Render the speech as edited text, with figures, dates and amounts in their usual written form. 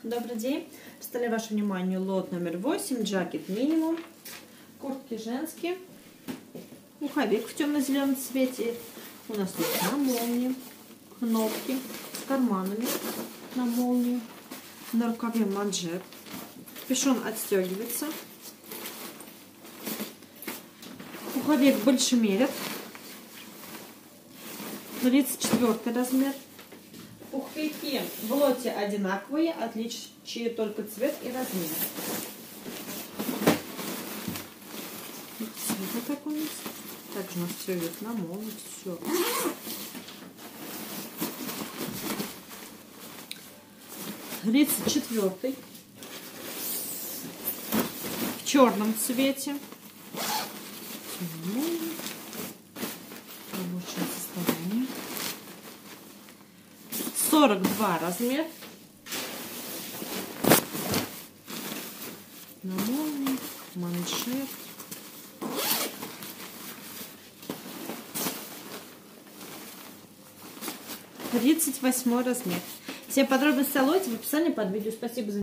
Добрый день. Представляю вашему вниманию лот номер 8, джакет минимум, куртки женские, пуховик в темно-зеленом цвете. У нас тут на молнии, кнопки с карманами на молнию, на рукаве манжет. Капюшон отстегивается. Пуховик большемерит, 34 размер. Пуховики в лоте одинаковые, отличие только цвет и размер. Цвет такой у нас. Также у нас все идет на молнии, все. Тридцать четвертый в черном цвете. Рабочее состояние. 42 размер. На молнии, манжет. Тридцать 38 размер. Все подробности о лоте в описании под видео. Спасибо за